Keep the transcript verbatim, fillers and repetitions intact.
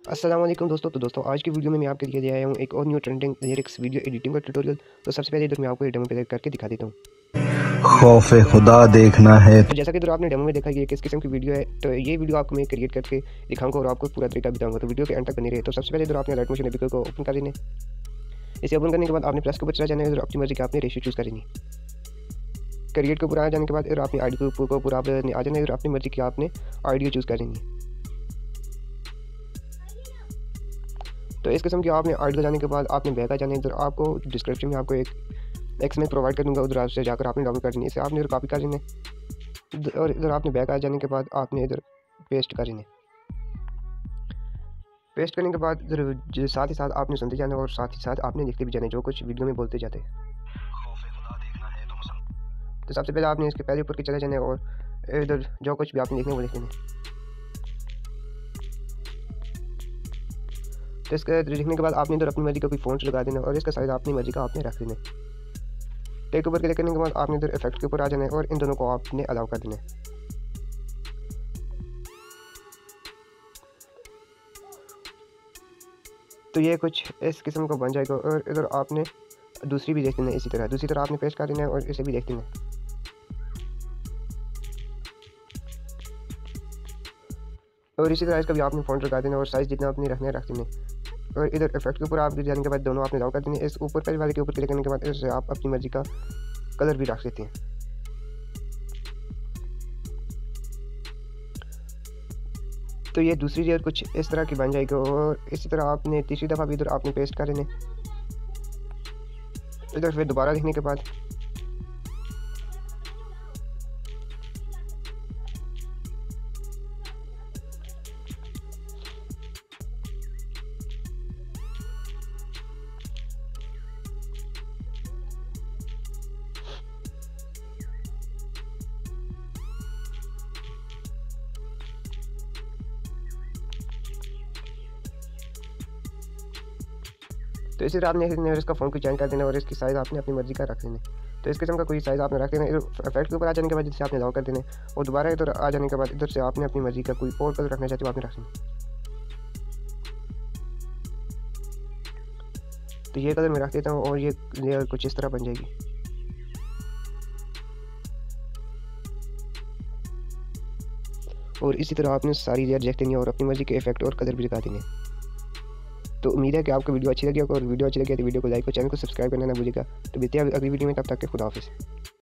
अस्सलाम वालेकुम दोस्तों। तो दोस्तों आज की वीडियो में मैं आपके लिए ले आया हूँ एक और new trending lyrics video editing का ट्यूटोरियल। तो सबसे पहले इधर मैं आपको डेमो प्ले करके दिखा देता हूँ। खौफे खुदा देखना है। तो जैसा कि इधर आपने डेमो में देखा ये किस किस्म की वीडियो है, तो ये वीडियो आपको मैं क्रिएट करके दिखाऊंगा और आपको पूरा तरीका बताऊंगा। तो वीडियो के एंड तक बने रहे। तो सबसे पहले इधर आपने राइट मोशन एडिटर को ओपन कर लेना है। इसे ओपन करने के बाद आपने प्लस के ऊपर चला जाना है। इधर अपनी मर्जी का आपने रेशियो चूज़ करनी है। क्रिएट के ऊपर आ जाने के बाद इधर अपनी आई डी के ऊपर पूरा आ जाना है। इधर अपनी मर्जी की आपने आइडियो चूज़ करनी है। तो इस किस्म की आपने आइडियो जाने के बाद आपने बैक आ जाना है। इधर आपको डिस्क्रिप्शन में आपको एक एक्स में प्रोवाइड कर दूँगा, उधर से जाकर आपने डाउनलोड कर लेनी है। इसे आपने इधर कॉपी कर लेना है और इधर आपने बैक आ जाने के बाद आपने इधर पेस्ट कर लेना है। पेस्ट करने के बाद इधर साथ ही साथ आपने सुनते जाना और साथ ही साथ आपने लिखते भी जाना जो कुछ वीडियो में बोलते जाते हैं। तो सबसे पहले आपने इसके पहले ऊपर के चले जाना और इधर जो कुछ भी आपने लिखना है वो लिख लेना है। तो इसके लिखने के बाद आपने इधर अपनी मर्जी का कोई फ़ॉन्ट लगा देना और इसका साइज अपनी मर्जी का आपने रख देना है। टेक ऊपर क्लिक करने के बाद आपने इधर इफेक्ट के ऊपर आ जाना है और इन दोनों को आपने अलाउ कर देना है। तो ये कुछ इस किस्म का बन जाएगा और इधर आपने दूसरी भी देख देना है। इसी तरह दूसरी तरह आपने पेस्ट कर देना है और इसे भी देख देना है। और इसी तरह इसका भी आपने फ़ॉन्ट लगा देना और साइज़ जितना आपने रखना है रख देना है। और इधर इफेक्ट के ऊपर आप जाने के बाद दोनों आपने अलाउ कर देने। इस ऊपर पर वाले के ऊपर क्लिक करने के बाद इससे आप अपनी मर्जी का कलर भी रख सकते हैं। तो ये दूसरी लेयर कुछ इस तरह की बन जाएगी और इसी तरह आपने तीसरी दफ़ा भी इधर आपने पेस्ट कर लेने। इधर फिर दोबारा लिखने के बाद तो इसी तरह आपने इसका फ़ॉन्ट को चेंज कर देना और इसकी साइज़ आपने अपनी मर्जी का रख लेना। तो इस किस्म का कोई साइज़ आपने रख देना। इफेक्ट के ऊपर आ जाने के बाद जिससे आपने अलाउ कर देना और दोबारा इधर आ जाने के बाद इधर से आपने अपनी मर्जी का कोई और कलर रखना चाहते हो आपने रख लेना। तो ये कलर मैं रख देता हूँ और ये लेयर कुछ इस तरह बन जाएगी। और इसी तरह आपने सारी लेयर देख देनी है और अपनी मर्जी के इफेक्ट और कलर भी लगा देने। तो उम्मीद है कि आपको वीडियो अच्छी लगी होगी और वीडियो अच्छी लगी तो वीडियो को लाइक और चैनल को सब्सक्राइब करना ना भूलिएगा। तो मिलते हैं अगली वीडियो में, तब तक के खुदा हाफिज़।